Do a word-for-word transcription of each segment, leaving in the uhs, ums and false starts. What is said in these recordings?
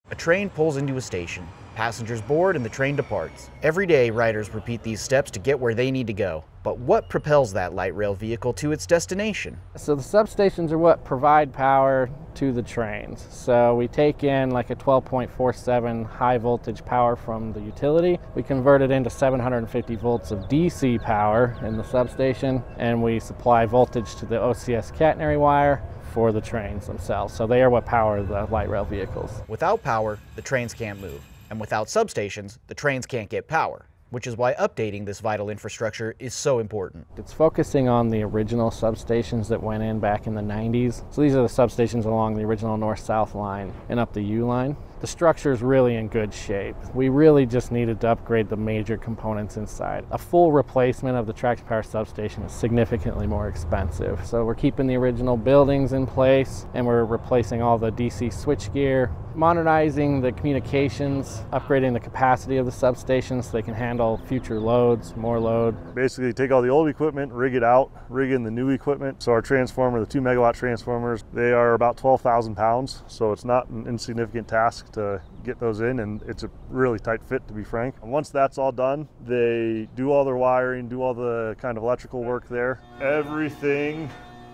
A train pulls into a station. Passengers board and the train departs. Every day, riders repeat these steps to get where they need to go. But what propels that light rail vehicle to its destination? So the substations are what provide power to the trains. So we take in like a twelve point four seven high voltage power from the utility. We convert it into seven hundred fifty volts of D C power in the substation, and we supply voltage to the O C S catenary wire for the trains themselves. So they are what power the light rail vehicles. Without power, the trains can't move. And without substations, the trains can't get power, which is why updating this vital infrastructure is so important. It's focusing on the original substations that went in back in the nineties. So these are the substations along the original north-south line and up the U line. The structure is really in good shape. We really just needed to upgrade the major components inside. A full replacement of the TRAX Power substation is significantly more expensive. So we're keeping the original buildings in place, and we're replacing all the D C switchgear, modernizing the communications, upgrading the capacity of the substations so they can handle future loads, more load. Basically take all the old equipment, rig it out, rig in the new equipment. So our transformer, the two megawatt transformers, they are about twelve thousand pounds. So it's not an insignificant task to get those in, and it's a really tight fit, to be frank. And once that's all done, they do all their wiring, do all the kind of electrical work there. Everything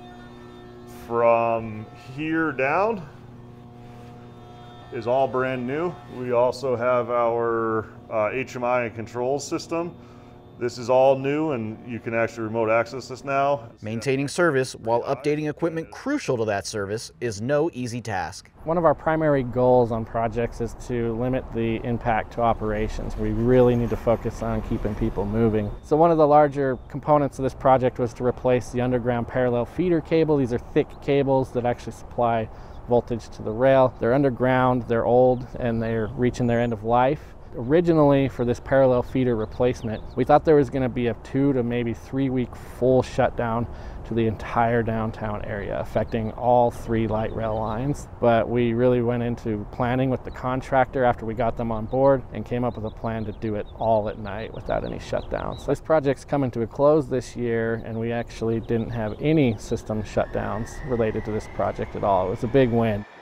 from here down is all brand new. We also have our uh, H M I and controls system. This is all new, and you can actually remote access this now. Maintaining service while updating equipment crucial to that service is no easy task. One of our primary goals on projects is to limit the impact to operations. We really need to focus on keeping people moving. So one of the larger components of this project was to replace the underground parallel feeder cable. These are thick cables that actually supply voltage to the rail. They're underground, they're old, and they're reaching their end of life. Originally, for this parallel feeder replacement, we thought there was going to be a two to maybe three week full shutdown to the entire downtown area, affecting all three light rail lines. But we really went into planning with the contractor after we got them on board and came up with a plan to do it all at night without any shutdowns. So this project's coming to a close this year, and we actually didn't have any system shutdowns related to this project at all. It was a big win.